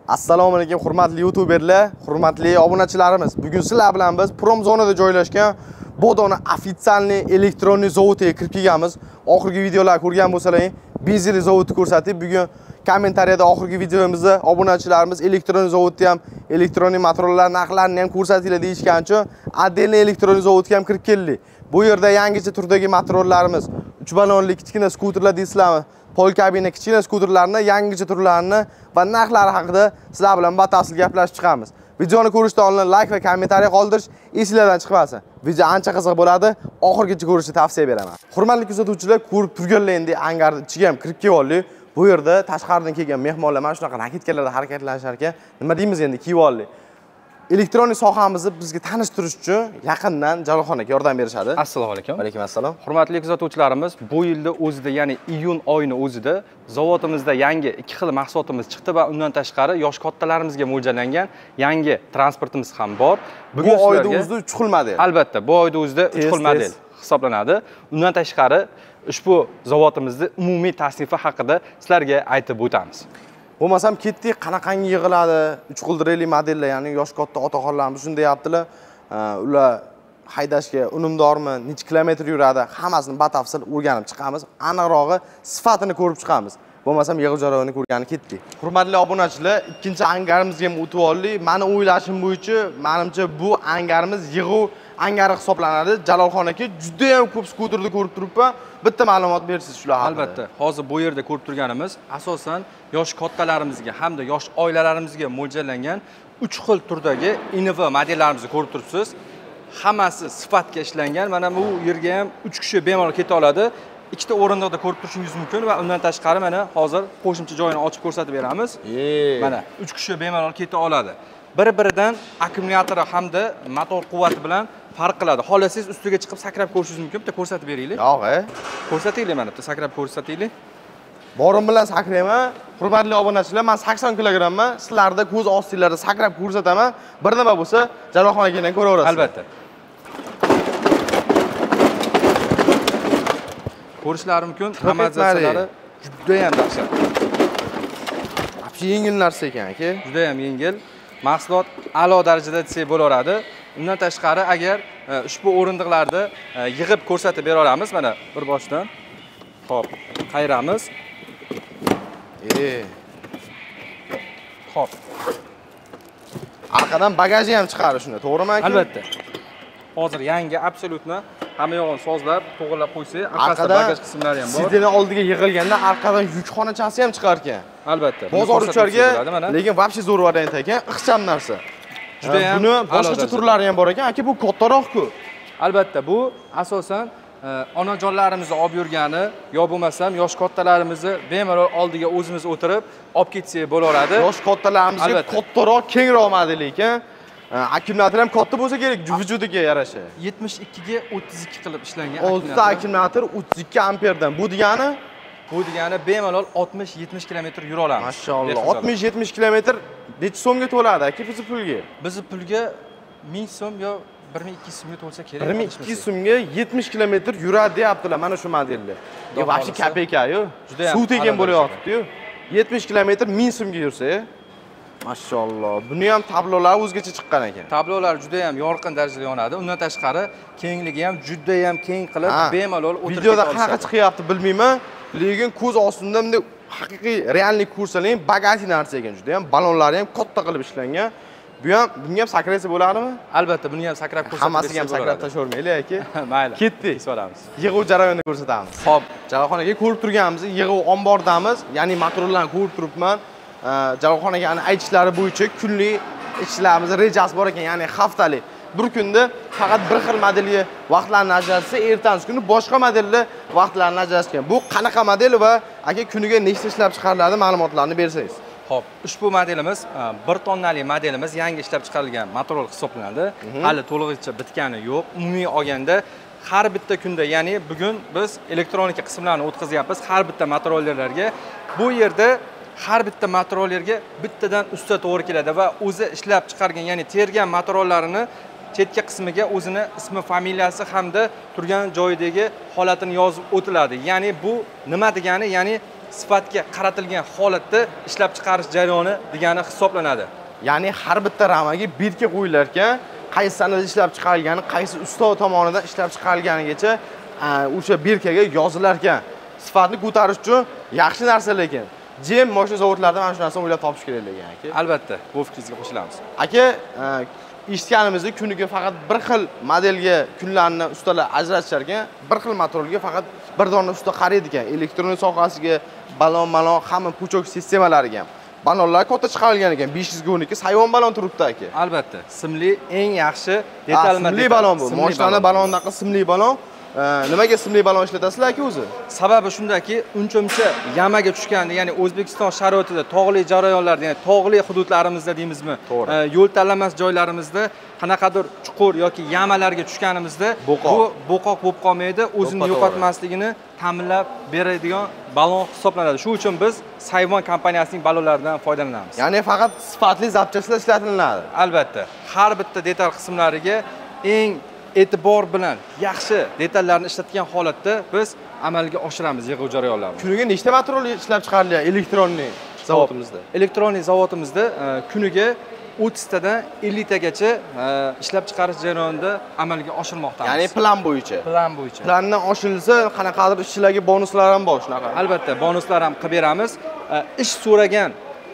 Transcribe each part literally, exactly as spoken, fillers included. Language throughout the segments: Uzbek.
Assalomu alaykum hurmatli youtuberlar, hurmatli obunachilarimiz. Bugun sizlar bilan biz Promzonada joylashgan Bodoni ofitsialniy elektronniy zavodiga kirib kelganmiz. Oxirgi videolar ko'rgan bo'lsalaring, benzinli zavodni ko'rsatib, bugun kommentariyada oxirgi videomizda obunachilarimiz elektronniy zavodni ham, elektronniy motorlar narxlarini ham ko'rsatinglar deyishgan uchun отдельный elektronniy zavodga ham kirib keldik. Bu yerda yangicha turdagi motorlarimiz, uch ballonli kichkina skuterlar deysizlarmi? Pol kabina kichkina skuterlarni, yangicha turlarini va narxlari haqida sizlar bilan batafsil gaplashib chiqamiz. Videoni ko'rishdan oldin like va kommentariy qoldirish esingizdan chiqmasin. Video ancha qiziq bo'ladi, oxirigacha ko'rishni tavsiya beraman. Hurmatli kuzatuvchilar, ko'rib turganlar endi angarning ichiga ham kirib keldik. Bu yerda tashqaridan kelgan mehmonlar mana shunaqa naketkalarda harakatlanishar ekan. Nima deymiz endi, kiyib oldik. Elektronik sohamizni bizga tanishtirish uchun yaqindan Jalolxon aka yordam berishadi. Assalomu alaykum. Va alaykum assalom. Hurmatli kuzatuvchilarimiz, bu yilda o'zida, ya'ni iyun oyini o'zida zavodimizda yangi ikki xil mahsulotimiz chiqdi va undan tashqari yosh kattalarimizga mo'ljallangan yangi transportimiz ham bor. Bu oyda o'zida uch xil model. Albatta, bu oyda o'zida uch xil model hisoblanadi. Undan tashqari ushbu zavodimizning umumiy tasnifi haqida sizlarga aytib o'tamiz. Bo'lmasam ketdik, qanaqangi yig'iladi? uch xil reli modellar, ya'ni yosh katta otaxonlarimiz shunday deyaptilar. Ular haydashga unumdormi, necha kilometr yuradi, hammasini batafsil o'rganib chiqamiz. Aniqrog'i sifatini ko'rib chiqamiz. Bo'lmasam yig'ib jarayonini ko'rgani ketdik. Hurmatli obunachilar, ikkinchi angarimizga ham o'tib oldik. Meni o'ylashim bo'yicha, menimcha bu angarimiz yig'uv angari hisoblanadi. Jalolxon aka juda ham ko'p skuterni ko'rib turibman. Bitta ma'lumot bersiz shular haqida. Albatta, hozir bu yerda ko'rib turganimiz asosan yosh kattalarimizga hamda yosh oilalarimizga mo'ljallangan uch xil turdagi I N V modellarimizni ko'rib turibsiz. Hammasi sifatga ishlangan. Mana bu yerga ham uch kishi bemalol keta oladi. Ikkita o'rindiqda ko'rib turishingiz mumkin va undan tashqari mana hozir qo'shimcha joyini ochib ko'rsatib beramiz. Mana uch kishi bemalol keta oladi. Bir-biridan akkumulyatori hamda motor quvvati bilan farq qiladi. Xohlasangiz ustiga chiqib sakrab ko'rishingiz mumkin. Bitta ko'rsatib beraylik. Yo'q, e. Ko'rsataylik mana, bitta sakrab ko'rsataylik. Borim bilan sakrayman. Hurmatli obunachilar, men sakson kilogrammman. Sizlarda ko'z ostinglarda sakrab ko'rsataman. Bir nima bo'lsa, Jalolxon akadan ko'raverasiz. Albatta. Ko'rishlari mumkin. Amortizatsiyalari juda ham dahshat. Apshi yengil narsa ekan aka. Juda ham yengil. Mahsulot a'lo darajada desak bo'laveradi. Undan tashqari agar ushbu o'rindiqlarni yig'ib ko'rsatib bera olamiz, mana bir boshdan. Xo'p, qayramiz. E. Xo'p. Arqadan bagaji ham chiqarish shuni, to'g'rimi aka? Albatta. Hozir yangi absolyutni hamma yog'ini sozlab, to'g'rilab qo'ysak, orqasida bagaj qismlari ham bor. Sidini oldiga yig'ilganda arqadan yukxonachasi ham chiqar ekan. Albatta. Bozor ucharga, lekin вообще zo'r variant ekan, ixcham narsa. Juda ham buni boshqacha turlari ham bor ekan. Aka, bu kattaroq-ku. Albatta, bu asosan onajonlarimizni olib yurgani yo bo'lmasam yosh kattalarimizni bemalol oldiga o'zimiz o'tirib olib ketsak bo'laveradi. Yosh kattalarimizga kattaroq, kengroq model ekan. Akkumulyator ham katta bo'lsa kerak, vujudiga yarasha. yetmish ikkiga o'ttiz ikki qilib ishlangan oltita akkumulyator o'ttiz ikki amperdan. Bu degani Bu degani bemalol oltmish yetmish kilometr yura olamiz. Mashalloh. oltmish yetmish kilometr necha so'mga to'ladi aka bizni pulga? Bizni pulga ming so'm yo bir ming ikki yuz so'mga to'lsa kerak. bir ming ikki yuz so'mga yetmish kilometr yuradi deyaptilar mana shu modelda. E, vaqti kapeka-yu. Juda ham suv tegan bo'layapti-yu. yetmish kilometr ming so'mga yursa, mashalloh. Buni ham tablolari o'zgacha chiqqan ekan. Tablolar juda ham yorqin darajada yonadi. Undan tashqari kengligi ham juda ham keng qilib bemalol o'tirib videoda qanaqa chiqyapti bilmayman, lekin ko'z ostimda bunday haqiqiy reallik ko'rsalang, bagaj narsa ekan. Juda ham ballonlari ham katta qilib ishlangan. Bu ham bunga ham sakraysa bo'ladimi? Albatta, buni ham sakrab ko'rsatib hammasiga ham sakrab tashavermaylik aka. Mayli. Ketdik. Solamiz. Yig'uv jarayonini ko'rsatamiz. Xo'p, Jalolxon aka ko'rib turganimiz yig'uv ombordamiz, ya'ni motorlarni ko'rib turibman. Jalolxon akaning aytishlari bo'yicha kunlik ishlarimiz rejasi bor ekan, ya'ni haftalik. Bir kunda faqat bir xil modelga vaqtlarni ajratsa, ertangi kuni boshqa modelda vaqtlarni ajratgan. Bu qanaqa model va aka kuniga nechta ishlab chiqariladi, ma'lumotlarni bersangiz. Xo'p, ushbu modelimiz bir tonnali modelimiz, yangi ishlab chiqarilgan motor hisoblanadi. Hali to'lig'icha bitgani yo'q. Umumiy olganda har bitta kunda, ya'ni bugun biz elektronika qismlarini o'tkazyapmiz har bitta motorollerlarga. Bu yerda har bitta motorollerga bittadan usta to'g'ri keladi va o'zi ishlab chiqargan, ya'ni tergan motorollarini chetga qismiga o'zini ismi, familiyasi hamda turgan joyidagi holatini yozib o'tiladi. Ya'ni bu nima degani? Ya'ni sifatga qaratilgan holatda ishlab chiqarish jarayoni degani hisoblanadi. Ya'ni har bitta ramaga birga qo'yilar ekan, qaysi sanada ishlab chiqarilgani, qaysi ustov tomonidan ishlab chiqarilganigacha o'sha birkaga yozilar ekan. Sifatni ko'tarish uchun yaxshi narsa lekin Jem mashina zavodlarida mana shu narsani o'ylab topish kerak ekan aka. Albatta, bu fikringizga qo'shilamiz. Aka, eshitganimizda kuniga faqat bir xil modelga kunlarni ustalar ajratishar ekan, bir xil motorga faqat bir dona usta qaraydi ekan. Elektronik sohasiga balon-malon, hamma puchok sistemalariga ham. Balonlar katta chiqarilgan ekan, besh yuz o'n ikki sayvon balon turibdi aka. Albatta, simli eng yaxshi detalma simli balon bu. Mashinaning balonidaqa simli balon. Nimaga simli balon ishlatasizlar aka o'zi? Sababi shundaki, uncha-muncha yamaga tushganda, ya'ni O'zbekiston sharoitida tog'li jarayonlarda, ya'ni tog'li hududlarimizda deymizmi, yo'l tanlamas joylarimizda qanaqadir chuqur yoki yamalarga tushganimizda bu bo'qoq bo'lib qolmaydi, o'zini yo'qotmasligini ta'minlab beradigan balon hisoblanadi. Shuning uchun biz Sayvon kompaniyasining balonlaridan foydalanamiz. Ya'ni faqat sifatli zapchastlar ishlatiladi. Albatta, har bitta detal qismlariga eng e'tibor bilan yaxshi detallarni ishlatgan holatda biz amalga oshiramiz yig'uv jarayonlarini. Kuniga nechta motor ishlab chiqariladi elektronik zavodimizda? Elektronik zavodimizda kuniga o'ttiz tadan ellik tagacha ishlab chiqarish jarayonida amalga oshirmoqdamiz. Ya'ni plan bo'yicha. Plan bo'yicha. Plandan oshirilsa, qanaqadir ishchilarga bonuslar ham bor shunaqa. Albatta, bonuslar ham qilib beramiz. Ish so'ragan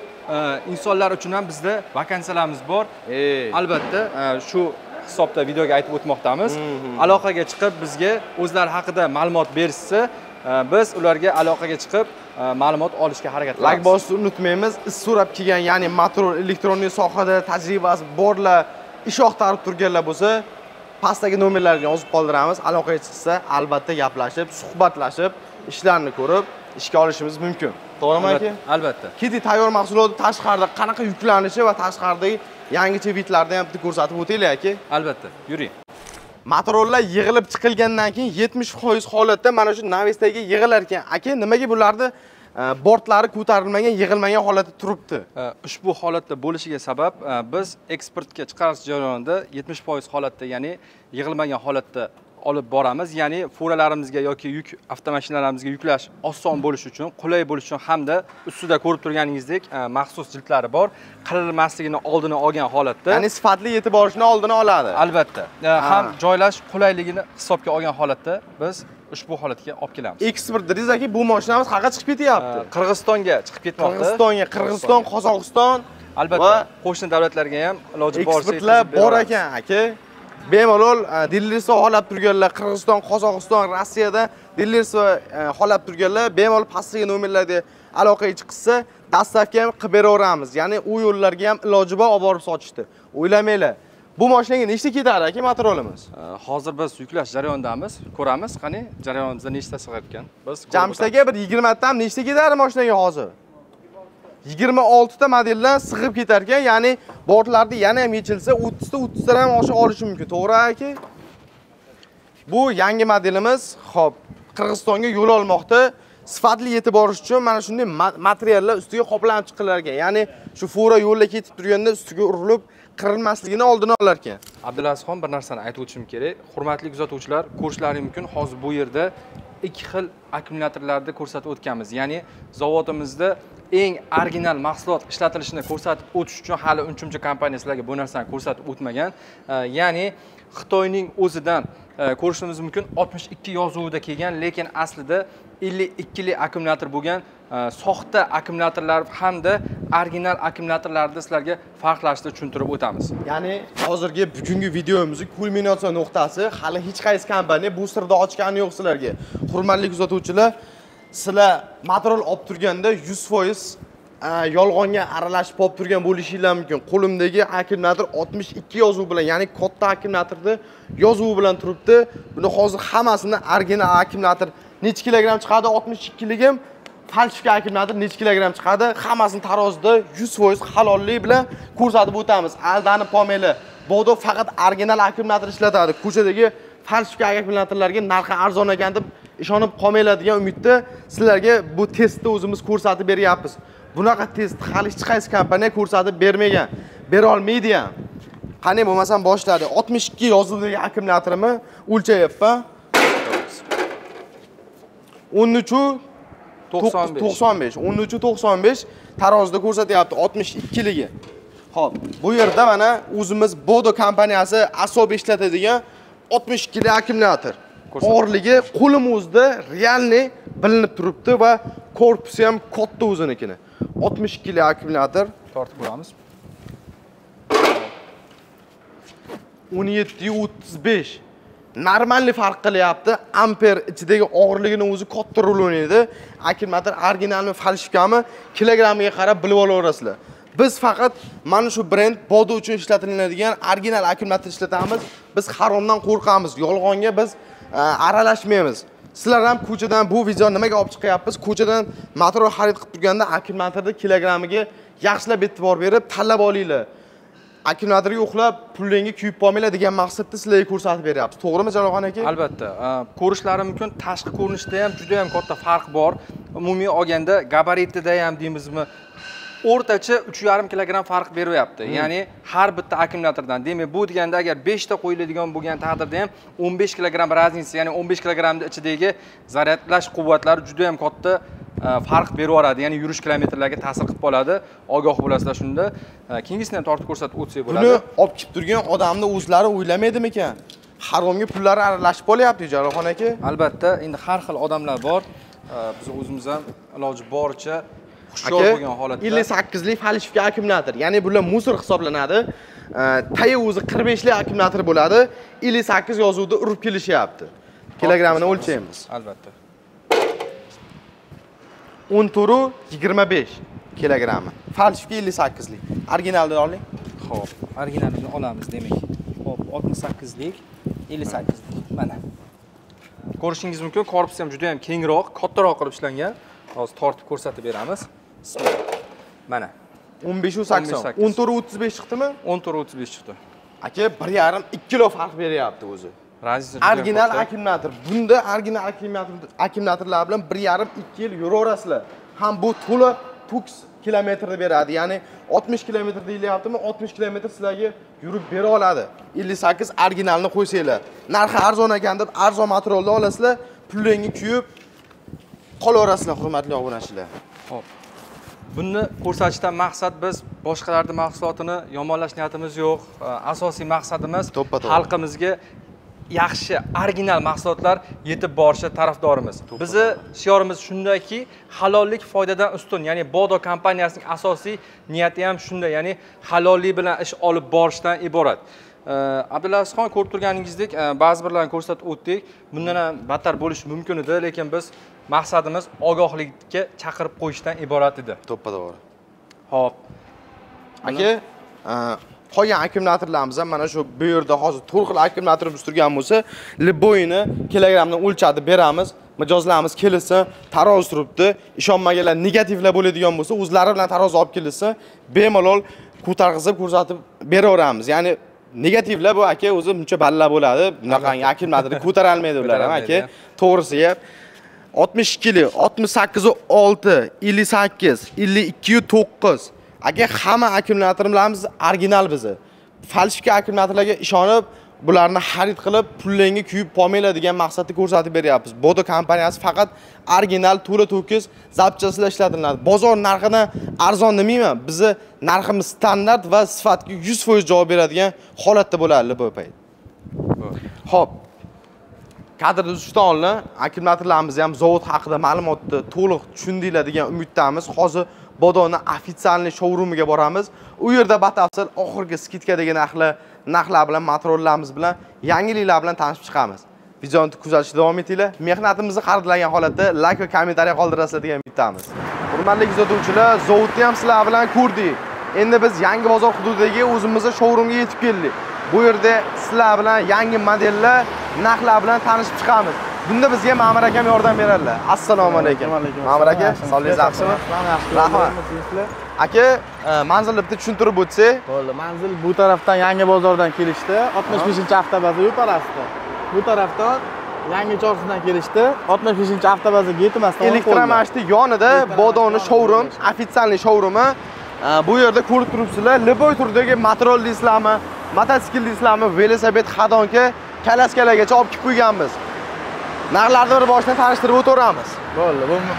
insonlar uchun ham bizda vakansiyalarimiz bor. Albatta, shu hisobda videoga aytib o'tmoqdamiz. Aloqaga chiqib bizga o'zlari haqida ma'lumot berishsa, biz ularga aloqaga chiqib ma'lumot olishga harakat qilamiz. Like bosishni unutmaymiz. Iz so'rab kelgan, ya'ni motor elektronik sohada tajribasi borlar, ish oqtarib turganlar bo'lsa, pastdagi nomerlarga yozib qoldiramiz. Aloqaga chiqsa, albatta gaplashib, suhbatlashib, ishlarni ko'rib, ishga olishimiz mumkin. To'g'rimi aka? Albatta. Keti tayyor mahsulotni tashqarida qanaqa yuklanishi va tashqaridagi yangicha vidlarni ham bitta ko'rsatib o'taylik aka. Albatta, yuring. Motorlar yig'ilib chiqilgandan keyin yetmish foiz holatda mana shu navesdagi yig'ilar ekan. Aka, nimaga bularni bortlari ko'tarilmagan, yig'ilmagan holatda turibdi? Ushbu holatda bo'lishiga sabab biz eksportga chiqarish jarayonida yetmish foiz holatda, ya'ni yig'ilmagan holatda olib boramiz. Ya'ni furalarimizga yoki yuk avtomashinalarimizga yuklash oson bo'lishi uchun, qulay bo'lishi uchun hamda ustida ko'rib turganingizdek maxsus jildlari bor. Qirilmasligini oldini olgan holatda, ya'ni sifatli yetib borishni oldini oladi. Albatta. Ham joylash qulayligini hisobga olgan holatda biz ushbu holatga olib kelamiz. Eksport dedingiz aka, bu mashinamiz qayerga chiqib ketyapti? Qirg'izistonga chiqib ketmoqda. Qirg'izistonga, Qirg'iziston, Qozog'iston, albatta qo'shni davlatlarga ham iloji boricha eksportlar bor ekan aka. Bemalol dillersiz holab turganlar, Qirg'iziston, Qozog'iston, Rossiyada dillersiz holab turganlar bemalol pastdagi nomerlarga aloqaga chiqsa, dastavka ham qilib beraveramiz. Ya'ni u yo'llarga ham iloji bor olib borib sotishdi. O'ylamanglar. Bu mashinaga nechta ketadi aka motorolimiz? Hozir biz yuklash jarayonidamiz. Ko'ramiz, qani jarayonimizda nechta sig'ib ekan. Biz Jamshidga bir yigirma tadan nechta ketadi mashinaga hozir? yigirma olti ta modeldan sig'ib ketar ekan, ya'ni bortlarni yana ham yechilsa o'ttiz ta o'ttiz tadan ham oshiq olishi mumkin. To'g'ri aka? Bu yangi modelimiz. Xo'p, Qirg'izistonga yo'l olmoqda. Sifatli yetib borish uchun mana shunday materiallar ustiga qoplanib chiqilar ekan. Ya'ni shu fura yo'lda ketib turganda ustiga urilib qirilmasligini oldini olar ekan. Abdulazizxon, bir narsani aytib o'tishim kerak. Hurmatli kuzatuvchilar, ko'rishlaringiz mumkin, hozir bu yerda ikki xil akkumulyatorlarni ko'rsatib o'tganmiz. Ya'ni zavodimizda eng original mahsulot ishlatilishini ko'rsatib o'tish uchun hali uncha kompaniya sizlarga bu narsani ko'rsatib o'tmagan. Ya'ni Xitoyning o'zidan ko'rishimiz mumkin oltmish ikki yozuvida kelgan, lekin aslida ellik ikkili akkumulyator bo'lgan soxta akkumulyatorlar hamda original akkumulyatorlarni sizlarga farqlashni tushuntirib o'tamiz. Ya'ni hozirgi bugungi videomizning kulminatsiya nuqtasi hali hech qaysi kompaniya bu sirni ochgani yo'q sizlarga. Hurmatli kuzatuvchilar, sizlar motor olib turganda yuz foiz yolg'onga aralashib olib turgan bo'lishinglar mumkin. Qo'limdagi akkumulyator oltmish ikki yozuv bilan, ya'ni katta akkumulyatorda yozuvi bilan turibdi. Buni hozir hammasini original akkumulyator necha kilogramm chiqadi? oltmish ikkiligim falshifka akkumulyator necha kilogramm chiqadi? Hammasini tarozida yuz foiz halollik bilan ko'rsatib o'tamiz. Aldanib qolmanglar. Bodo faqat original akkumulyator ishlatadi. Ko'chadagi falshifka akkumulyatorlarga narxi arzon ekan deb ishonib qolmanglar degan umidda sizlarga bu testni o'zimiz ko'rsatib beryapmiz. Bunaqa test hali hech qaysi kompaniya ko'rsatib bermagan, bera olmaydi ham. Qani bo'lmasam boshladi. oltmish ikki yozuvdagi akkumulyatorimi o'lchayapman. o'n uch to'qson besh. to'qson besh. o'n uch to'qson besh tarozida ko'rsatyapti oltmish ikkiligi. Xo'p, bu yerda mana o'zimiz Bodo kompaniyasi asobi ishlatadigan oltmish ikkili akkumulyator. Og'irligi qo'limizda realniy bilinib turibdi va korpusi ham katta o'zinikini. oltmish ikkili akkumulyator tortib qo'yamiz. o'n yetti o'ttiz besh. Normalni farq qilyapti. Amper ichidagi og'irligini o'zi katta rol o'ynaydi. Akkumulyator originalmi, falshifkami kilogrammiga qarab bilib olaverasizlar. Biz faqat mana shu brend Bodo uchun ishlatiladigan original akkumulyator ishlatamiz. Biz haromdan qo'rqamiz. Yolg'onga biz aralashmaymiz. Sizlar ham ko'chadan bu video nimaga olib chiqyapmiz? Ko'chadan motor xarid qilib turganda akkumulyatorda kilogrammiga yaxshilab e'tibor berib tanlab olinglar. Akkumulyatorga uxlab, pullingga kuyib qolmanglar degan maqsadda sizlarga ko'rsatib beryapmiz. To'g'rimi, Jalolxon aka? Albatta. Ko'rishlari mumkin, tashqi ko'rinishda ham juda ham katta farq bor. Umumiy olganda gabaritida ham deymizmi, o'rtacha uch yarim kilogramm farq beryapti. Ya'ni har bitta akkumulyatordan. Demak, bu deganda agar besh ta qo'yiladigan bo'lgan taqdirda ham o'n besh kilogramm razniца, ya'ni o'n besh kilogrammning ichidagi zaryadlash quvvatlari juda ham katta farq beraveradi. Ya'ni yurish kilometrlarga ta'sir qilib qoladi. Ogoh bo'lasizlar shunda. Keyingisini ham tortib ko'rsatib o'tsak bo'ladi. Buni olib kelib turgan odamni o'zlari o'ylamaydimi ekan? Haromga pullari aralashib qolyapti, Jalolxon aka. Albatta, endi har xil odamlar bor. Biz o'zimiz ham iloji boricha hushyor bo'lgan holatda ellik sakkizlik falshifka akkumulyator, ya'ni bular musor hisoblanadi. Taya o'zi qirq beshlik akkumulyator bo'ladi. ellik sakkiz yozuvda urib kelishyapti. Kilogrammini o'lchaymiz. Albatta. o'n turi yigirma besh kilogrammi. Falshifka ellik sakkizlik. Originalni oling. Xo'p, originalini olamiz demak. Xo'p, oltmish sakkizlik, ellik sakkizlik. Mana. Ko'rishingiz mumkin, korpusi ham juda ham kengroq, kattaroq qilib ishlangan. Hozir tortib ko'rsatib beramiz. Mana. o'n besh sakson. o'n turi o'ttiz besh chiqdimi? o'n turi o'ttiz besh chiqdi. Aka bir yarim ikki kilo farq beryapti o'zi. Original akkumulyator. Bunda original akkumulyator akkumulyatorlar bilan bir yarim ikki yil yuraverasizlar. Ham bu to'la tuks kilometrda beradi. Ya'ni oltmish kilometr deyilyaptimi? oltmish kilometr sizlarga yurib bera oladi. ellik sakkiz originalni qo'ysanglar. Narxi arzon ekan deb arzon materialni olasizlar, pullingni kuyib qolaverasizlar, hurmatli obunachilar. Xo'p. Buni ko'rsatishdan maqsad biz boshqalarning mahsulotini yomonlash niyatimiz yo'q. Asosiy maqsadimiz xalqimizga yaxshi original mahsulotlar yetib borishi tarafdorimiz. Bizi shiorimiz shundaki, halollik foydadan ustun. Ya'ni Bodo kompaniyasining asosiy niyati ham shunda, ya'ni halollik bilan ish olib borishdan iborat. Abdulazizxon, ko'rib turganingizdek, ba'zi birlarni ko'rsatib o'tdik. Bundan ham battar bo'lishi mumkin edi, lekin biz maqsadimiz ogohlikka chaqirib qo'yishdan iborat edi. To'ppa-to'g'ri. Xo'p. Aka, qolgan akkumulyatorlarimiz ham mana shu bu yerda hozir to'rt xil akkumulyatorimiz turgan bo'lsa, liboyini kilogramdan o'lchadi beramiz. Mijozlarimiz kelsa, taroz turibdi. Ishonmaganlar negativlar bo'ladigan bo'lsa, o'zlari bilan taroz olib kelsa, bemalol ko'targ'izib ko'rsatib beraveramiz. Ya'ni negativlar bu aka o'zi buncha balla bo'ladi. Bunaqangi akkumulyatorni ko'tara olmaydi ular ham aka. To'g'risi ham oltmish ikki, oltmish sakkiz, olti, ellik sakkiz, ellik ikki, to'qqiz. Aka hamma akkumulyatorlarimiz original bizi. Falshifka akkumulyatorlarga ishonib, bularni xarid qilib, pullingga kuyib qolmanglar degan maqsadda ko'rsatib beryapmiz. Bodo kompaniyasi faqat original to'la to'kis zapchaslar ishlatiladi. Bozor narxidan arzon demayman, bizi narximiz standart va sifatga yuz foiz javob beradigan holatda bo'ladi bu payt. Xo'p. Kadrda uzishdan oldin akkumulyatorlarimizni ham zavod haqida ma'lumotni to'liq tushundinglar degan umiddamiz. Hozir Bodoni ofitsialniy showroomiga boramiz. U yerda batafsil oxirgi skidkadagi narxlar, narxlar bilan, materiallarimiz bilan, yangiliklar bilan tanishib chiqamiz. Videoni kuzatishda davom etinglar. Mehnatimizni qadrlagan holatda like va kommentariy qoldirasizlar degan umiddamiz. Hurmatli kuzatuvchilar, zavodni ham sizlar bilan ko'rdik. Endi biz yangi bozor hududidagi o'zimizning showroomga yetib keldik. Bu yerda sizlar bilan yangi modellar, narxlar bilan tanishib chiqamiz. Bunda bizga Ma'mur akam yordam beradilar. Assalomu alaykum. Ma'mur aka, sog'ligingiz yaxshimi? Rahmat. Aka, manzilni bitta tushuntirib o'tsak. Bo'ldi. Manzil bu tarafdan Yangi bozordan kelishdi, oltmish beshinchi avtobaza yu tarafda. Bu tarafdan Yangi Chorsudan kelishdi, oltmish beshinchi avtobazaga yetmasdan elektromashina yonida Bodoni showroom, ofitsialniy showroomi. Bu yerda ko'rib turibsizlar, liboy turdagi material deysizlarmi, mototsikl deysizlarmi, velosiped, xadonka, kalaskalargacha olib kelib qo'yganmiz. Narxlarni bir boshdan tanishtirib o'tiramiz. Bo'ldi. Bu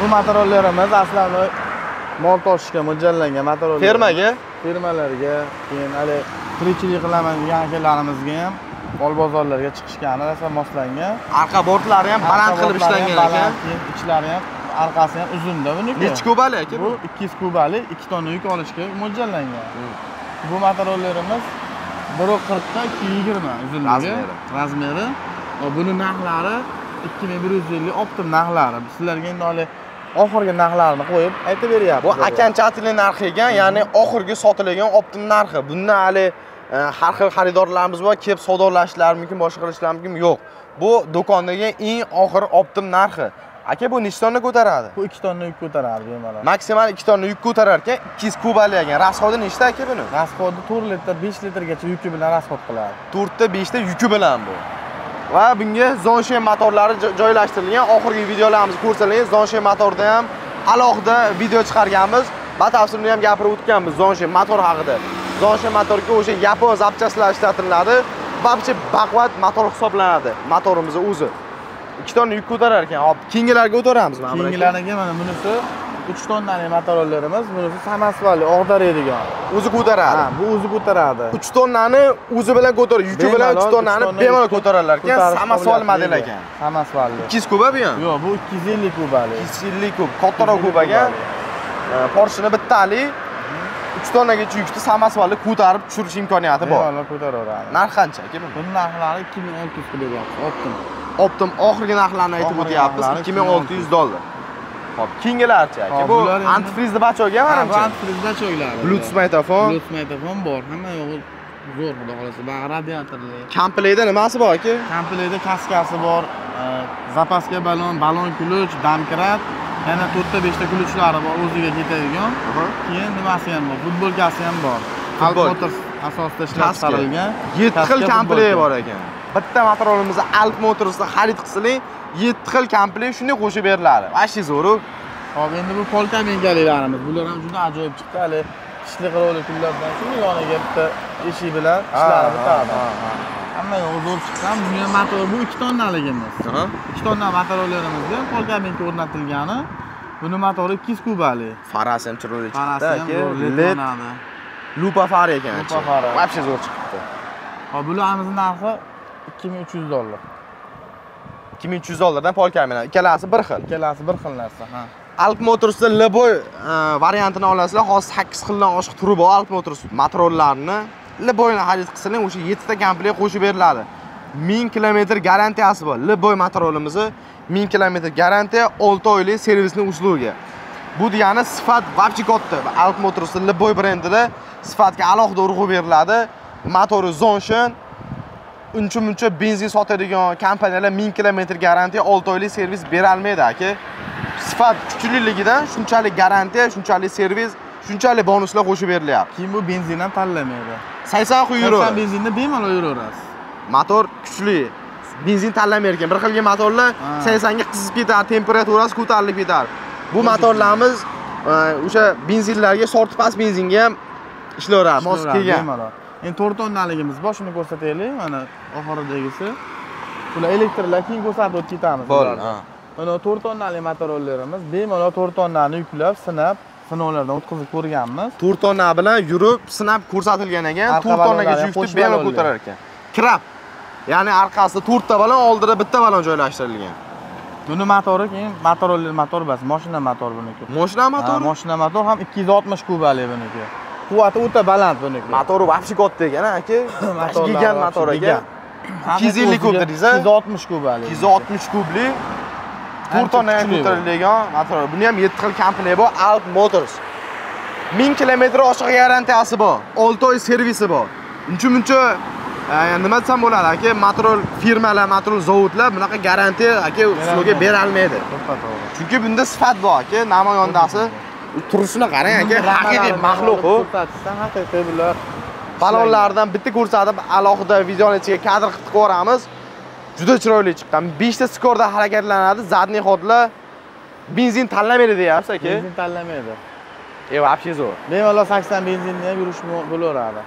Bu materiallarimiz aslan mol tashishga mo'ljallangan materiallar. Fermaga, firmalarga, keyin hali tirikchilik qilaman degan akalarimizga ham mol bozorlarga chiqishga rosa moslangan. arqa bortlari ham baland qilib ishlangan ekan. Ichlari ham, orqasi ham uzunda buniki. Necha kubali aka? Bu ikki yuz kubali ikki tonna yuk olishga mo'ljallangan. Bu materiallarimiz bir qirq ga ikki yigirma uzunligi, razmeri. Va buni narxlari ikki ming bir yuz ellik optim narxlari. Sizlarga endi hali oxirgi narxlarini qo'yib aytib beryapmiz. Bu akanchatilik narxi ekan, ya'ni oxirgi sotiladigan optim narxi. Bundan hali har xil xaridorlarimiz bor, kelib savdolashlari mumkin, boshqa qilishlari mumkin. Yo'q. Bu do'kondagi eng oxir optim narxi. Aka bu necha tonna ko'taradi? Bu ikki tonna yuk ko'taradi bemalol. Maksimal ikki tonna yuk ko'tarar ekan, ikki yuz kubali ekan. Rasxodi nechta aka buni? Rasxodi to'rt litr, besh litrgacha yuki bilan rasxod qiladi. to'rt ta besh ta yuki bilan bu. Va bunga Zonshen motorlari joylashtirilgan. Oxirgi videolarimizni ko'rsangiz, Zonshen motorda ham alohida video chiqarganmiz. Batafsilni ham gapirib o'tganmiz Zonshen motor haqida. Zonshen motorga o'sha yapon zapchastlar ishlatiladi. Babcha baquvvat motor hisoblanadi. Motorimiz o'zi. ikki tonna yuk ko'tarar ekan. Hop, keyingilarga o'taramiz mana. Keyingilarga mana bunisi uch tonnali motorlarimiz, bunisi samasvali og'daradigan. O'zi ko'taradi. Ha, bu o'zi ko'taradi. uch tonnani o'zi bilan ko'taradi. Yuki bilan uch tonnani bemalol ko'tararlar ekan. Samasval model ekan. Samasvalli. ikki yuz kuba bu ham? Yo'q, bu ikki yuz ellik kubali. ikki yuz ellik kub, kattaroq kub ekan. Porsheni bittali uch tonnagacha yukni samasvalli ko'tarib tushirish imkoniyati bor. Bemalol ko'taraveradi. Narx qancha aka bu? Buning narxlari ikki ming olti yuz qilyapti, optim. Optim oxirgi narxlarni aytib o'tyapmiz, ikki ming olti yuz dollar. Hop, keyingilarchi aka. Bu antifrizni bachog'i ham Bu antifriz bachoglari. Bluetooth mikrofon. Bluetooth mikrofon bor, hamma yo'g'i zo'r xudo xolasa. Bag'i radiatorli. Komplekda nimasi bor aka? Komplekda kaskasi bor, zapaska balon, balon ключ, damkrat, yana to'rt ta besh ta ключlari bor, o'ziga ketadigan. Keyin nimasi ham bor? Futbolkasi ham bor. Alp Motors asosida ishlab chiqarilgan yetti xil komplekt bor ekan. Bitta motorimizni Alp Motors'da xarid qilsang, yetti xil komplekt shunday qo'shib beriladi. Vashi zo'r-ku. Hop, endi bu polka mengalilarimiz. Bular ham juda ajoyib chiqdi. Hali qishlik roliklardan shunday yoniga bitta eshik bilan ishlari bitadi. Hamma yo'q zo'r chiqqan. Bunga motor bu ikki tonnaligimiz. ikki tonna motorlarimizda polka menga o'rnatilgani. Buni motori ikki yuz kubali. Farasi ham chiroyli chiqdi aka. led lupa far ekan. Lupa far. Vashi zo'r chiqdi. Hop, bularimizni narxi ikki ming uch yuz dollar. ikki ming uch yuz dollardan polka bilan ikkalasi bir xil. Ikkalasi bir xil narsa, ha. Alp Motors'da L-boy variantini olasizlar. Hozir sakkiz xildan oshiq turi bor Alp Motors motorlarini. L-boyni xarid qilsanglar, o'sha yetti ta komplekt qo'shib beriladi. ming kilometr garantiyasi bor. L-boy motorimizni ming kilometr garantiya, olti oylik servisning uslugi. Bu degani sifat vobchi katta. Alp Motors'da L-boy brendida sifatga alohida urg'u beriladi. Motori Zonshen uncha-muncha benzin sotadigan kompaniyalar ming kilometr garantiya, olti oylik servis bera olmaydi aka. Sifat kuchliligidan shunchalik garantiya, shunchalik servis, shunchalik bonuslar qo'shib berilyapti. Keyin bu benzin ham tanlamaydi. sakson yuro. sakson benzinda bemalol yuraverasiz. Motor kuchli. Benzin tanlamaydi ekan. Bir xilga motorlar sakson ga qizib ketadi, temperaturasi ko'tarilib ketadi. Bu motorlarimiz o'sha benzinlarga, sorti past benzinga ham ishlaveradi, mos kelgan. Endi to'rt tonnaligimiz bor, shuni ko'rsataylik. Mana oxiridagisi. Bular elektrlar keyin ko'rsatib o'tib ketamiz. Bo'ldi. Mana to'rt tonnali motorlarimiz bemalol to'rt tonnani yuklab, sinab, sinovlardan o'tkazib ko'rganmiz. to'rt tonna bilan yurib, sinab ko'rsatilgan ekan, to'rt tonnagacha yukni bemalol ko'tarar ekan. Krab. Ya'ni orqasida to'rt ta balon, oldida bitta balon joylashtirilgan. Buni motori keyin motorli motor emas, mashina motor buniki. Mashina motor? Ha, mashina motor ham ikki yuz oltmish kubali buniki. Quvvati o'ta baland buniki. Motori vobchi katta ekan, aka. Gigan motor ekan. ikki yuz ellik kub dedingiz-a? ikki yuz oltmish kubali. ikki yuz oltmish kubli to'rt tonnaga ko'tariladigan motor. Buni ham yetti xil komplekt bor, Alp Motors. ming kilometr ochiq garantiyasi bor, olti oy servisi bor. Uncha-muncha nima desam bo'ladi aka, motor firmalar, motor zavodlar bunaqa garantiya aka ustiga bera olmaydi. Chunki bunda sifat bor aka, namoyondasi turishini qarang aka, haqiqiy maxluq u. Haqiqiy bular balonlardan bitta ko'rsatib, alohida videoni ichiga kadr qilib ko'ramiz. Juda chiroyli chiqqan. besh ta skorda harakatlanadi, zadniy xodlar benzin tanlamaydi deyapsiz aka. Benzin tanlamaydi. E, вообще zo'r. Bemalol sakson benzinni ham yurish bo'laveradi.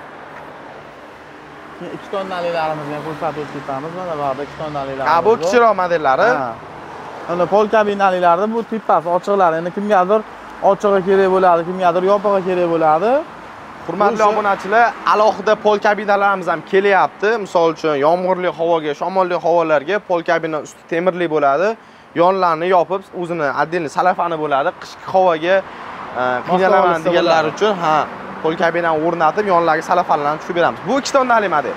ikki tonnalilarimizni ham ko'rsatib o'tib ketamiz. Mana bu yerda ikki tonnalilar. Ha, bu kichikroq modellari. Ana pol kabinalarida bu tippasi ochiqlar. Endi kimgadir ochiqga kerak bo'ladi, kimgadir yopig'i kerak bo'ladi. Hurmatli obunachilar, alohida pol kabinalarimiz ham kelyapti. Misol uchun, yomg'irli havoga, shamolli havolarga pol kabina usti temirli bo'ladi. Yonlarini yopib, o'zini отдельный salafani bo'ladi. Qishki havoga qiynalaman deganlar uchun, ha, pol kabinani o'rnatib, yonlariga salafanlarni tushib beramiz. Bu ikki tonnali model.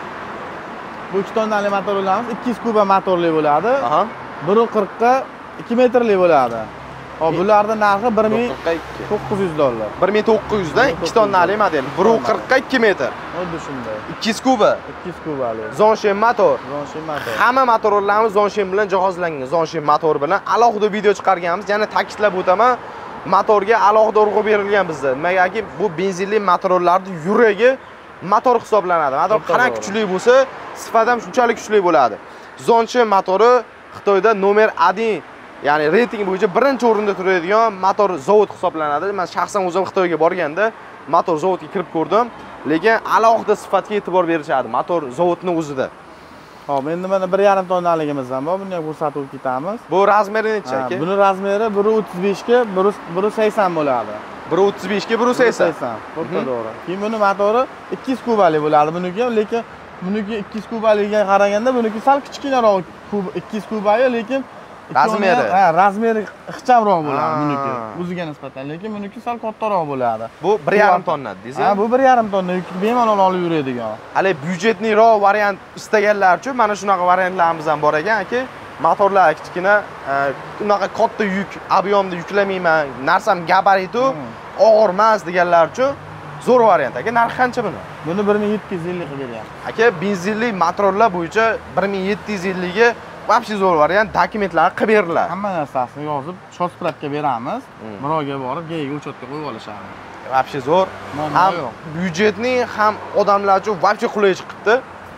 Bu ikki tonnali motorlarimiz ikki yuz kuba motorli bo'ladi. Aha. bir nuqta qirq ga ikki metrli bo'ladi. Hop, bularning narxi bir ming to'qqiz yuz dollar. bir ming to'qqiz yuz dan ikki tonnali model. bir nuqta qirq ga ikki metr. Xuddi shunday. ikki yuz kuba. ikki yuz kubali. Zonshen motor. Zonshen motor. Hamma motorlarimiz Zonshen bilan jihozlangan. Zonshen motor bilan alohida video chiqarganmiz. Yana ta'kidlab o'taman, motorga alohida urg'u berilgan bizda. Nimagaki bu benzinli motorlarning yuragi motor hisoblanadi. Motor qanday kuchli bo'lsa, sifat ham shunchalik kuchli bo'ladi. Zonshen motori Xitoyda nomer один, ya'ni reyting bo'yicha birinchi o'rinda turadigan motor zavod hisoblanadi. Men shaxsan o'zim Xitoyga borganda motor zavodiga kirib ko'rdim, lekin alohida sifatga e'tibor berishadi motor zavodning o'zida. Hop, endi mana bir yarim tonnaligimiz ham bor. Buni ham ko'rsatib ketamiz. Bu razmeri necha aka? Buni razmeri bir nuqta o'ttiz besh ga bir nuqta sakson bo'ladi. bir nuqta o'ttiz besh ga bir nuqta sakson. To'g'ri, to'g'ri. Keyin buni motori ikki yuz kubali bo'ladi buniki ham, lekin buniki ikki yuz kubaliga qaraganda buniki sal kichkinaroq ikki yuz kubaga, lekin razmeri, ha, razmeri ixchamroq bo'ladi buniki. O'ziga nisbatan, lekin buniki sal kattaroq bo'ladi. Bu bir yarim tonna deysiz? Ha, bu bir yarim tonna yuk bemalol olib yuradigan. Hali byudjetliroq variant istaganlar uchun mana shunaqa variantlarimiz ham bor ekan aka. Motorlar kichkina, unaqa katta yuk, ob'yomda yuklamayman, narsam gabaritu, og'ir emas deganlar uchun zo'r variant aka. Narxi qancha buni? Buni bir ming yetti yuz ellik qilib beryapti. Aka, benzinli motorlar bo'yicha bir ming yetti yuz ellik ga вообще zo'r variant, dokumentlarni qilib beriladi. Hamma narsasini yozib, shospravka beramiz. Birovga borib, geyga uchotga qo'yib olishadi. Вообще zo'r. Ham byudjetning, ham odamlar uchun вообще qulay chiqibdi.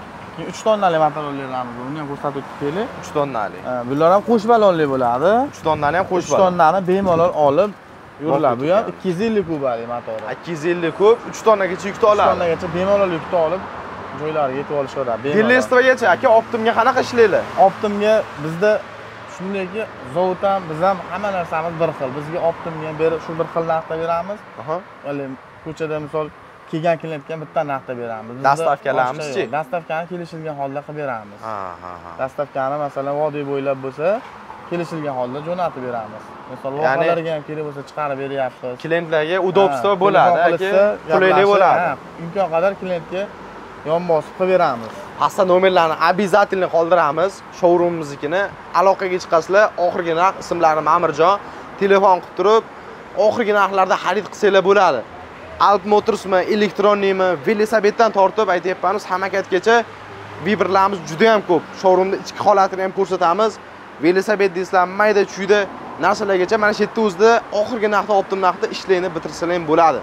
uch tonnali motorlarimiz bor. Buni ham ko'rsatib o'taylik. uch tonnali. Bular ham qo'sh ballonli bo'ladi. uch tonnali ham qo'sh ballon. uch tonnani bemalol olib yuriladi. Bu ham ikki yuz ellik kubali motor. ikki yuz ellik kub, uch tonnagacha yukni oladi. uch tonnagacha bemalol yukni olib joylariga yetib olishadi. Dillerstvogacha aka, Optimga qanaqa ishlaylar? Optimga bizda shundayki, zavod ham, biz ham hamma narsamiz bir xil. Bizga Optimga berib shu bir xil narxda beramiz. Aha. Hali ko'chada misol kelgan klientga bitta narxda beramiz. Dastavkalarimiz-chi? Dastavkani kelishilgan holda qilib beramiz. Ha, ha, ha. Dastavkani masalan vodiy bo'ylab bo'lsa, kelishilgan holda jo'natib beramiz. Misol loyihalarga ham kerak bo'lsa chiqarib beryapmiz. Klientlarga udobstvo bo'ladi, aka. Qulaylik bo'ladi. Imkon qadar klientga yon bosib qilib beramiz. Pastda nomerlarni обязательно qoldiramiz. Showroomimiznikini. Aloqaga chiqasizlar, oxirgi narx ismlari Ma'mirjon, telefon qilib turib, oxirgi narxlarda xarid qilsanglar bo'ladi. Alp Motorsmi, elektronnikmi, velosipeddan tortib aytayapmiz, hamakatgacha vibrlarimiz juda ham ko'p. Showroomda ichki holatini ham ko'rsatamiz. Velosiped deysizlarmi, mayda chuyda narsalargacha mana shu yerda o'zida oxirgi narxda, optim narxda ishlayni bitirsalar ham bo'ladi.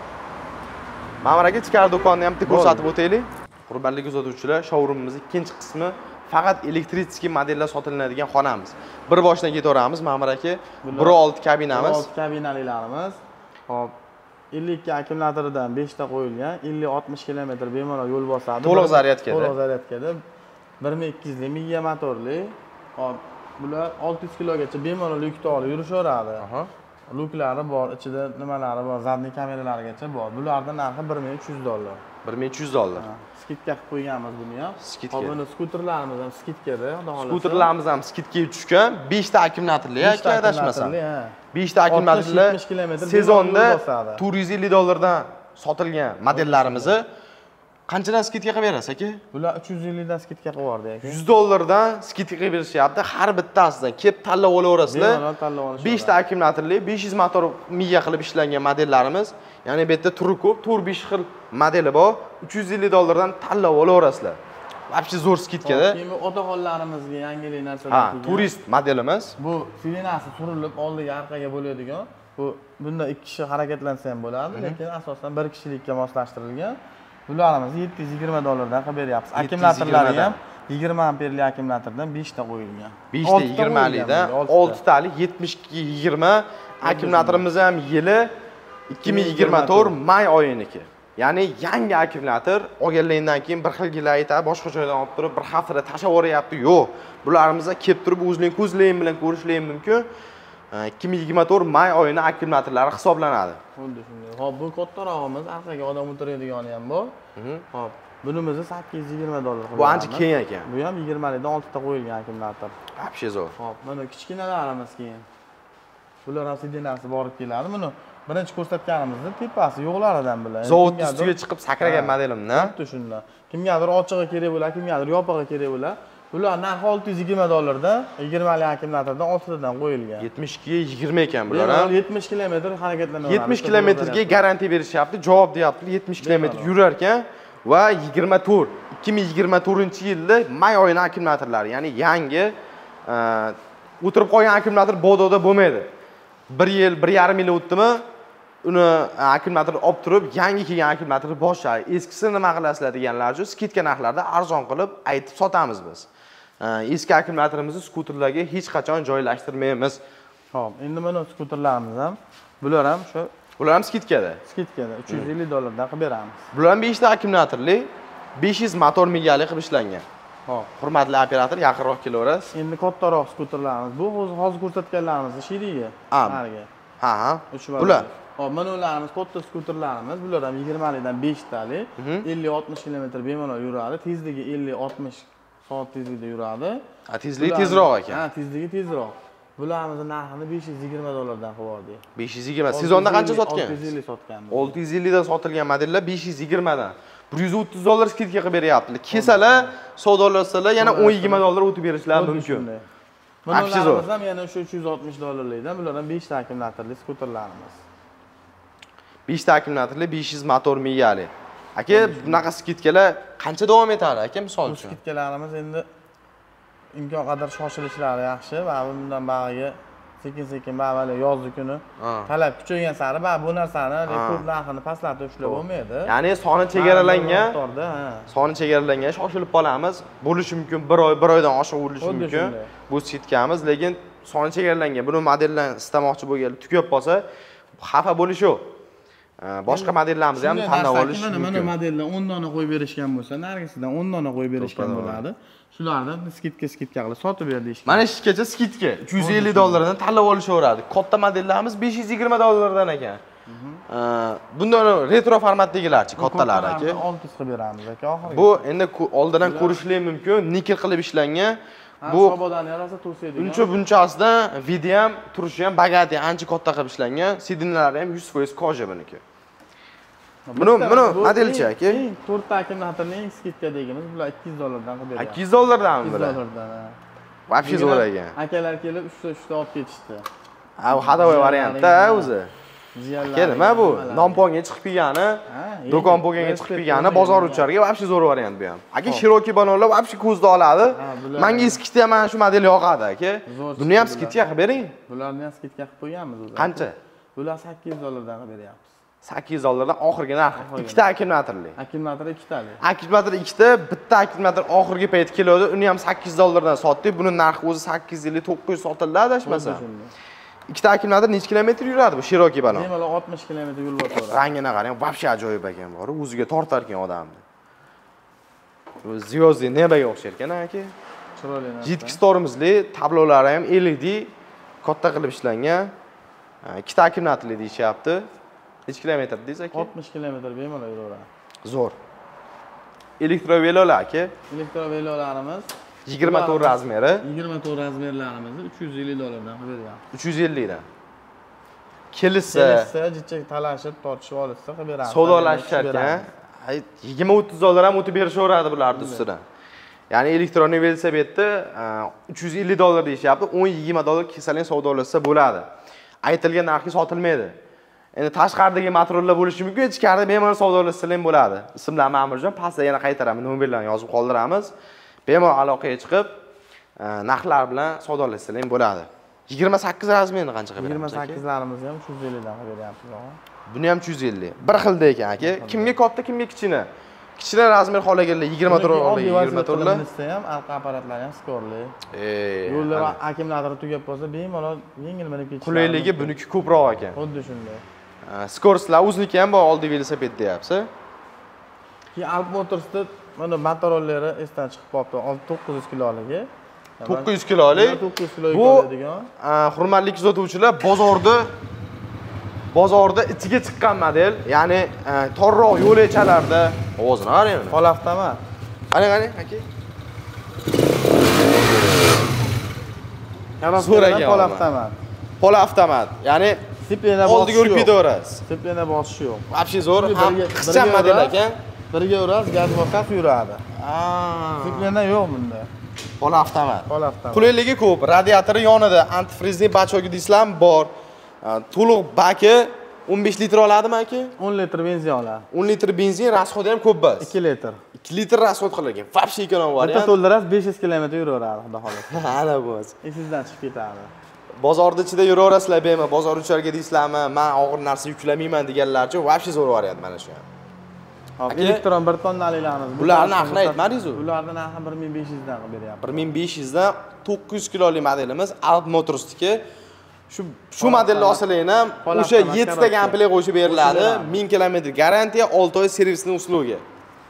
Ma'mur aka, ichkari do'konni ham bitta ko'rsatib o'taylik. Hurmatli kuzatuvchilar, showroomimizning ikkinchi qismi faqat elektritskiy modellar sotilinadigan xonamiz. Bir boshdan ketaveramiz, Ma'mur aka. bir olti kabinamiz. bir olti kabinalilarimiz. Hop, ellik ikki akkumulyatordan besh ta qo'yilgan, ellik oltmish kilometr bemalol yo'l bosadi. To'liq zaryadkada. To'liq zaryadkada. bir ming ikki yuz miya motorli. Hop, bular olti yuz kilogacha bemalol yukni olib yurishaveradi. Aha. Luklari bor, ichida nimalari bor, zadniy kameralarigacha bor. Bularning narxi bir ming uch yuz dollar. bir ming uch yuz dollar. Skidka qilib qo'yganmiz buni ham. Skidka. Hop, buni skuterlarimiz ham skidkada, xudo xolasa. Skuterlarimiz ham skidkaga tushgan, besh ta akkumulyatorli, aka, adashmasam. besh ta akkumulyatorli sezonda to'rt yuz ellik dollardan sotilgan modellarimizni qanchadan skidka qilib berasiz aka? Bular uch yuz ellik dan skidka qilib yubordi aka. yuz dollardan skidka qilib berishyapti. Har bittasidan kelib tanlab olaverasizlar. Bemalol tanlab olishadi. besh ta akkumulyatorli, besh yuz motor miya qilib ishlangan modellarimiz. Ya'ni bu yerda turi ko'p, to'rt besh xil modeli bor. uch yuz ellik dollardan tanlab olaverasizlar. Вообще zo'r skidkada. Keyin bu otaxonlarimizga yangilik narsalar kelgan. Ha, turist modelimiz. Bu sirenasi surilib oldiga orqaga bo'ladigan. Bu bunda ikki kishi harakatlansa ham bo'ladi, lekin asosan bir kishilikka moslashtirilgan. Bularimiz yetti yuz yigirma dollardan qilib beryapmiz. Akkumulyatorlari ham yigirma amperli akkumulyatordan besh ta qo'yilgan. besh ta yigirmalikdan olti talik yetmish ikki yigirma akkumulyatorimiz ham yili ikki ming yigirma to'rt may oyiniki. Ya'ni yangi akkumulyator olgandan keyin bir xil gillar aytadi, boshqa joydan olib turib bir haftada tashab yuboryapti. Yo'q. Bularimizni kelib turib o'zing ko'zlaying bilan ko'rishlaying mumkin. ikki ming yigirma to'rt may oyini akkumulyatorlari hisoblanadi. Xuddi shunday. Hop, bu kattarog'imiz, orqaga odam o'tiradigan ham bor. Hop, bunimizni sakkiz yuz yigirma dollar qilib. Bu ancha keng ekan. Bu ham yigirma likdan olti ta qo'yilgan akkumulyator. Вообще zo'r. Hop, mana kichkinalarimiz keyin. Bular ham sidinasi borib keladi. Buni birinchi ko'rsatganimizda tepasi yo'qlaridan bilan. Zavod ustiga chiqib sakragan modelimni. Xuddi shunday. Kimgadir ochig'i kerak bo'ladi, kimgadir yopig'i kerak bo'ladi. Bular narxi olti yuz yigirma dollardan, yigirma lik akkumulyatordan olti tadan qo'yilgan. yetmish ikkiga yigirma ekan bular. yetmish kilometr harakatlanaveradi. yetmish kilometrga garantiya berishyapti. Javob deyapti, yetmish kilometr yurar ekan va yigirma to'rt ikki ming yigirma to'rtinchi yilda may oyining akkumulyatorlari, ya'ni yangi o'tirib qolgan akkumulyator bododa bo'lmaydi. bir yil, bir yarim yil o'tdimi, uni akkumulyatorni olib turib, yangi kelgan akkumulyatorni boshlaydi. Eskisini nima qilasizlar deganlar uchun skidka narxlarda arzon qilib aytib sotamiz biz. Eski akkumulyatorimizni skuterlarga hech qachon joylashtirmaymiz. Xo'p, endi mana skuterlarimiz ham, bular ham shu bular ham skidkada. Skidkada uch yuz ellik dollardan qilib beramiz. Bular ham besh ta akkumulyatorli, besh yuz motor migali qilib ishlangan. Xo'p, hurmatli operator, yaqinroq kelaverasiz. Endi kattaroq skuterlarimiz. Bu hozir ko'rsatganlarimizning shirigi. Narga. Ha, ha. Bular. Hop, mana ularimiz katta skuterlarimiz. Bular ham yigirma likdan besh talik, ellik oltmish kilometr bemalol yuradi. Tezligi ellik oltmish soat tezligida yuradi. Ha, tezligi tezroq ekan. Ha, tezligi tezroq. Bularimizni narxini besh yuz yigirma dollardan qilib oldik. besh yuz yigirma. Sezonda qancha sotgan? olti yuz ellik sotganmiz. olti yuz ellik dan sotilgan modellar besh yuz yigirma dan. bir yuz o'ttiz dollar skidka qilib beryapti. Kelsalar, savdolashsalar yana o'n yigirma dollar o'tib berishlari mumkin. Bularimiz ham yana o'sha uch yuz oltmish dollarlikdan, bular ham besh ta akkumulyatorli skuterlarimiz. besh ta akkumulyatorli, besh yuz motor migali. Aka, bunaqa skidkalar qancha davom etadi aka, misol uchun? Bu skidkalarimiz endi imkon qadar shoshilishlari yaxshi va bundan bag'iga sekin-sekin ba'vali yozgi kuni talab kuchaygan sari ba bu narsani rekord narxini pastlatib ushlab bo'lmaydi. Ya'ni soni chegaralangan, soni chegaralangan shoshilib qolamiz. Bo'lishi mumkin bir oy, bir oydan oshiq bo'lishi mumkin. Bu skidkamiz, lekin soni chegaralangan. Buni modeldan istamoqchi bo'lganlar tugab qolsa, xafa bo'lish yo'q. Boshqa modellarimizni ham tanlab olish mumkin. Mana modellar o'n dona qo'yib berishgan bo'lsa, nargisidan o'n dona qo'yib berishgan bo'ladi. Shulardan skidka skidka qilib sotib ber deyishgan. Mana shungacha skidka uch yuz ellik dollardan tanlab olishaveradi. Katta modellarimiz besh yuz yigirma dollardan ekan. Bundan retro formatdagilarchi kattalari aka. olti yuz qilib beramiz aka oxiriga. Bu endi oldindan ko'rishlar mumkin, nikel qilib ishlangan. Bu shobodan yarasa to'saydi. Uncha bunchasidan video ham, turishi ham bagati ancha katta qilib ishlangan. Sidinlari ham yuz foiz koja buniki. Buni, buni modelchi aka. to'rt ta akkumulyatorning skidkadagimiz bular ikki yuz dollardan qilib beradi. ikki yuz dollardanmi bular? ikki yuz dollardan. Вообще zo'r ekan. Akalar kelib uchta uchta olib ketishdi. Ha, bu hadavoy variantda o'zi. Aka, nima bu? Nomponga chiqib kelgani, do'kon bo'lganga chiqib kelgani, bozor ucharga вообще zo'r variant bu ham. Aka, Cherokee banonlar вообще ko'zda oladi. Menga eskitda ham mana shu model yoqadi aka. Buni ham skidka qilib bering. Bularni ham skidka qilib qo'yganmiz o'zi. Qancha? Bular sakkiz yuz dollardan qilib beryapmiz. sakkiz yuz dollardan oxirgi narxi. ikkita akkumulyatorli. Akkumulyator ikkitali. Akkumulyator ikkita, bitta akkumulyator oxirgi payt keladi. Uni ham sakkiz yuz dollardan sotdik. Buni narxi o'zi sakkiz yuz ellik to'qqiz yuz sotiladi adashmasam. Ikkita akkumulyator necha kilometr yuradi bu Cherokee banon? Bemalol oltmish kilometr yo'l o'tadi. Rangini qarang, вообще ajoyib ekan bor. O'ziga tortar ekan odamni. Bu звёздный nebaga o'xshar ekan aka. Chiroyli narsa. Jitki tormozli, tablolari ham L E D katta qilib ishlangan. Ikkita akkumulyatorli deyishyapti. Necha kilometr deysiz aka? oltmish kilometr bemalol yuraveradi. Zo'r. Elektrovelolar aka. Elektrovelolarimiz yigirma to'rt razmeri. yigirma to'rt razmerlarimizni uch yuz ellik dollardan qilib beryapmiz. uch yuz ellik dan. Kelsa, kelsa, jichak talashib, tortishib olsa qilib beramiz. Savdolashishar ekan. yigirma o'ttiz dollar ham o'tib berishaveradi bularning ustidan. Ya'ni elektron velosipedni uch yuz ellik dollar deyishyapti. o'n yigirma dollar kelsalar savdolashsa bo'ladi. Aytilgan narxga sotilmaydi. Endi tashqaridagi motorlar bo'lishi mumkin, ichkarida bemalol savdolashsalar ham bo'ladi. Ismlar Ma'murjon, pastda yana qaytaraman, nomerlarni yozib qoldiramiz. Bemalol aloqaga chiqib, narxlar bilan savdolashsalar ham bo'ladi. yigirma sakkiz razmerni qancha qilib beramiz? yigirma sakkizlarimizni ham uch yuz ellik dan qilib beryapmiz. Buni ham uch yuz ellik. Bir xilda ekan aka. Kimga katta, kimga kichkina? Kichkina razmer xohlaganlar yigirma to'rt oladi, yigirma to'rt lar. ham arqa apparatlari ham skorli. Ey. Yo'llar akkumulyatori tugab qolsa, bemalol yengil minib ketish. Qulayligi buniki ko'proq ekan. Xuddi shunday. Skorslar o'ziniki ham bor, oldi velosiped deyapsiz. Keyin Alp Motorsda mana motorollari esdan chiqib qolibdi. to'qqiz yuz kiloligi. to'qqiz yuz kilolik. to'qqiz yuz kiloga Bu bo'ladigan. hurmatli kuzatuvchilar, bozorda bozorda ichiga chiqqan model, ya'ni torroq yo'lakchalarda ovozini qarang. Pol avtomat. Qani qani, aka. Karosseriyadan pol avtomat. Pol avtomat, ya'ni Siplena oldiga urib ketaverasiz. Siplena bosish yo'q. Вообще zo'r, ham qisqacha model ekan. Birga urasiz, gaz bosib yuradi. Aa, Siplena yo'q bunda. pol avtomat. Pol avtomat. Qulayligi ko'p, radiatori yonida, antifrizli bachok dislam bor. To'liq baki o'n besh litr oladimi aka? o'n litr benzin oladi. o'n litr benzin, rasxodi ham ko'p bas. ikki litr. ikki litr rasxod qilingan. Вообще ekonom bor. Bitta to'ldirasiz besh yuz kilometr yuraveradi, xudo xolasa. Ana bo'lsa. Esingizdan chiqib ketadi. Bozorda ichida yuraverasizlar bemalol, bozor ucharga deysizlarmi? Men og'ir narsa yuklamayman deganlar uchun вообще zo'r variant mana shu. Hop, elektron bir tonnalilarimiz. Bularni narxini aytmadingiz-ku? Bularning narxi bir ming besh yuz dan qilib beryapti. bir ming besh yuz dan to'qqiz yuz kilolik modelimiz Alp Motors'niki. Shu shu modelni olsalaring ham o'sha yetti ta komplekt qo'shib beriladi. ming kilometr garantiya, olti oy servisni uslugi.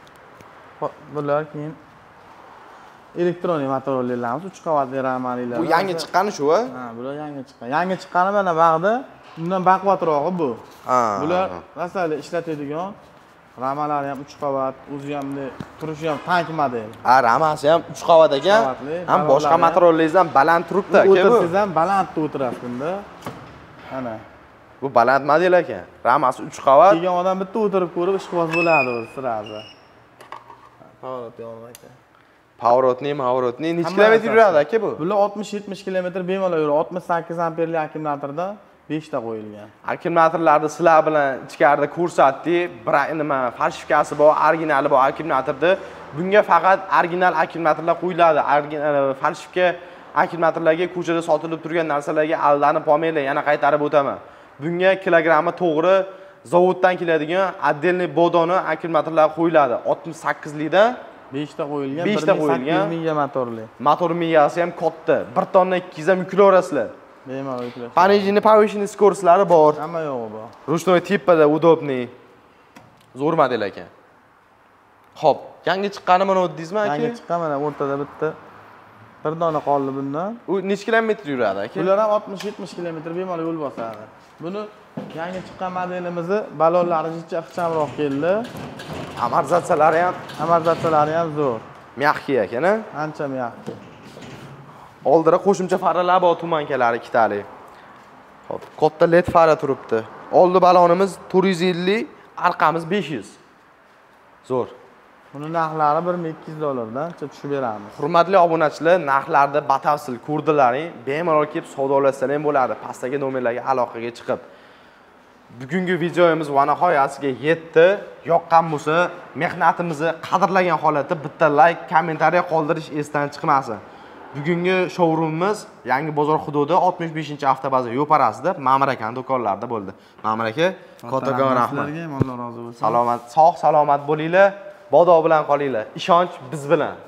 Bular keyin elektronik motorlarimiz uch qavatli ramalilar. Bu yangi chiqqani shu, a? Ha, bular yangi chiqqan. Yangi chiqqani mana bag'da, undan baquvvatrog'i bu. Ha. Bular masalan ishlatadigan ramalari ham uch qavat, o'zi ham turishi ham tank model. Ha, ramasi ham uch qavat ekan. Ham boshqa motorlaringiz ham baland turibdi aka bu. O'tirsangiz ham balandda o'tirasiz bunda. Ana. Bu baland model ekan. Ramasi uch qavat. Kelgan odam bitta o'tirib ko'rib ishqiboz bo'ladi o'zi sirazi. Powerot yo'q ekan. Powerotni, Powerotni necha kilometr yuradi aka bu? Bular oltmish yetmish kilometr bemalol yuradi. oltmish sakkiz amperli akkumulyatorda besh ta qo'yilgan. Akkumulyatorlarni sizlar bilan ichkarida ko'rsatdik. Bir nima falsifikasi bor, originali bor akkumulyatorda. Bunga faqat original akkumulyatorlar qo'yiladi. Original falsifika akkumulyatorlarga ko'chada sotilib turgan narsalarga aldanib qolmanglar. Yana qaytarib o'taman. Bunga kilogrammi to'g'ri zavoddan keladigan отдельный bodoni akkumulyatorlar qo'yiladi. oltmish sakkizlikdan besh ta qo'yilgan, besh ta qo'yilgan. ming motorli. Motor miyasi ham katta. bir tonna ikki yuz ham yuklayverasizlar. Bemalol yuklash. Пониженный, повышенный скоростлari bor. Hamma yo'q bu. Ручной tipada удобный. Zo'r model ekan. Xo'p, yangi chiqqani mana o'tdingizmi aka? Yangi chiqqan mana o'rtada bitta bir dona qoldi bundan. U necha kilometr yuradi aka? Bular ham oltmish yetmish kilometr bemalol yo'l bosadi. Buni yangi chiqqan modelimizni balonlari jicha ixchamroq keldi. Amortizatsiyalari ham, amortizatsiyalari ham zo'r. Mягкий ekan-a? Ancha mягкий. Oldira qo'shimcha faralar bor, tumankalari ikkitalik. Xo'p, katta led fara turibdi. Oldi balonimiz to'rt yuz ellik, arqamiz besh yuz. Zo'r. Buni narxlari bir ming ikki yuz dollardan tushib beramiz. Hurmatli obunachilar, narxlarni batafsil ko'rdilaring, bemalol kelib savdolashsang ham bo'ladi. Pastdagi nomerlarga aloqaga chiqib. Bugungi videomiz va nihoyasiga yetdi. Yoqqan bo'lsa, mehnatimizni qadrlagan holatda bitta like, kommentariy qoldirish esdan chiqmasin. Bugungi showroomimiz Yangi bozor hududi oltmish beshinchi avtobaza yo'parasida Ma'mur akaning do'konlarida bo'ldi. Ma'mur aka, kattakon rahmat. Alloh rozi bo'lsin. Salomat, sog', salomat bo'linglar. Bodo bilan qolinglar. Ishonch biz bilan.